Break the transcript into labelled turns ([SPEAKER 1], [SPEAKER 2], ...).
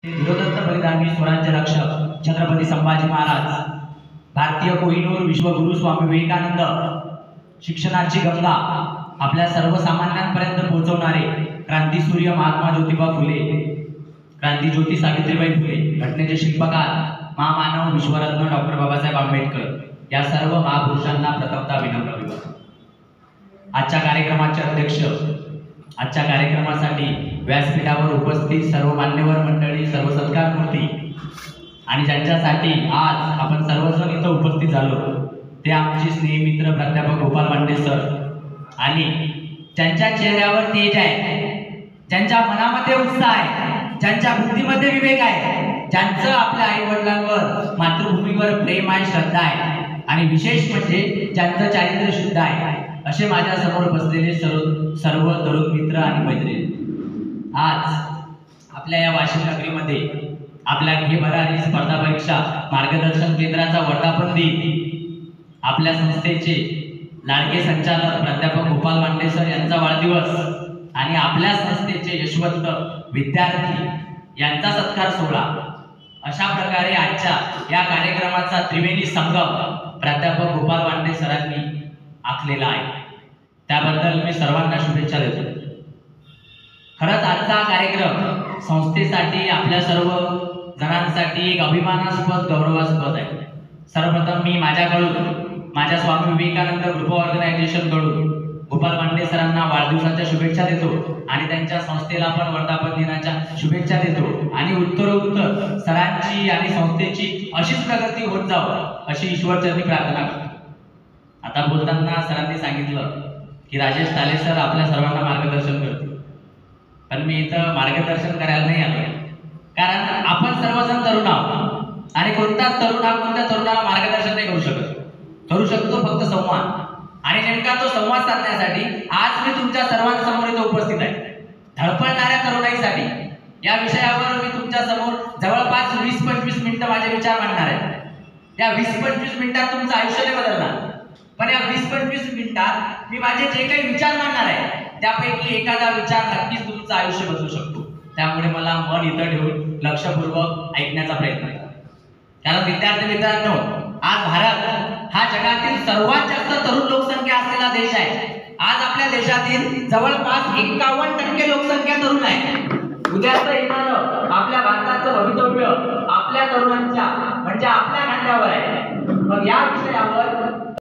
[SPEAKER 1] धीरोदत्त बलिदानी स्वराज्य रक्षक छत्रपती संभाजी महाराज, भारतीय कोहिनूर विश्वगुरु स्वामी विवेकानंद, शिक्षणाची गंगा आपल्या सर्वसामान्यांपर्यंत पोहोचवणारे क्रांतीसूर्य महात्मा ज्योतिबा फुले, क्रांतीज्योती सावित्रीबाई फुले, घटनेचे शिल्पकार महामानव विश्वरत्न डॉक्टर बाबासाहेब आंबेडकर या सर्व महापुरुषांना प्रथमतः विनम्र अभिवादन। आजच्या कार्यक्रमाचे अध्यक्ष, आजच्या कार्यक्रमासाठी व्यासपीठावर उपस्थित सर्व मान्यवर मंडळी, सर्व सत्कारमूर्ती आणि ज्यांच्यासाठी आज आपण सर्वजण इथं उपस्थित झालो ते आमचे स्नेहमित्र प्राध्यापक गोपाल वांडे सर, आणि ज्यांच्या चेहऱ्यावर तेज आहे, ज्यांच्या मनामध्ये उत्साह आहे, ज्यांच्या बुद्धीमध्ये विवेक आहे, ज्यांचं आपल्या आई वडिलांवर, मातृभूमीवर प्रेम आहे, श्रद्धा आहे, आणि विशेष म्हणजे ज्यांचं चारित्र्य शुद्ध आहे, असे माझ्या समोर बसलेले सर्व तरुण मित्र आणि मैत्रिणी, आज आपल्या या वाशिम नगरीमध्ये आपल्या घे भरारी स्पर्धा परीक्षा मार्गदर्शन केंद्राचा वर्धापन दिन, आपल्या संस्थेचे लाडके संचालक प्राध्यापक गोपाल वांडे सर यांचा वाढदिवस आणि आपल्या संस्थेचे यशवंत विद्यार्थी यांचा सत्कार सोहळा, अशा प्रकारे आजच्या या कार्यक्रमाचा त्रिवेणी संगम प्राध्यापक गोपाल वांडे सरांनी आखलेला आहे। त्याबद्दल मी सर्वांना शुभेच्छा देतो। खरंच आजचा कार्यक्रम संस्थेसाठी, आपल्या सर्व जणांसाठी एक अभिमानास्पद, गौरवास्पद आहे। सर्वप्रथम मी माझ्याकडून, माझ्या स्वामी विवेकानंद ग्रुप ऑर्गनायझेशन कडून गोपाल वांडे सरांना वाढदिवसाच्या शुभेच्छा देतो आणि त्यांच्या संस्थेला पण वर्धापन दिनाच्या शुभेच्छा देतो आणि उत्तरोत्तर सरांची आणि संस्थेची अशीच प्रगती होत जावं अशी ईश्वरचरणी प्रार्थना करतो। आता बोलताना सरांनी सांगितलं की राजेश ताले सर आपल्या सर्वांना मार्गदर्शन करतील, पण मी इथं मार्गदर्शन करायला नाही आलो, कारण आपण सर्वजण तरुण आहोत आणि कोणताच तरुण हा कोणत्या तरुणाला मार्गदर्शन नाही करू शकत, करू शकतो फक्त संवाद, आणि नेमका तो संवाद साधण्यासाठी आज मी तुमच्या सर्वांसमोर इथं उपस्थित आहे। धडपडणाऱ्या तरुणाईसाठी या विषयावर मी तुमच्या समोर जवळपास 20-25 मिनिटं माझे विचार मांडणार आहे। या 20-25 मिनिटात तुमचं आयुष्य नाही बदलणार, पण या 20-25 मिनिटात मी माझे जे काही विचार मांडणार आहे त्यापैकी एखादा विचार नक्कीच तुमचं आयुष्य बदलू शकतो। त्यामुळे मला मन इथं ठेवून लक्षपूर्वक ऐकण्याचा प्रयत्न करा, कारण विद्यार्थी मित्रांनो, आज भारत हा जगातील सर्वात जास्त तरुण लोकसंख्या असलेला देश आहे। आज आपल्या देशातील जवळपास 51% लोकसंख्या तरुण आहे। उद्याचं येणारं आपल्या भारताचं भवितव्य आपल्या तरुणांच्या म्हणजे आपल्या खांद्यावर आहे। मग या विषयावर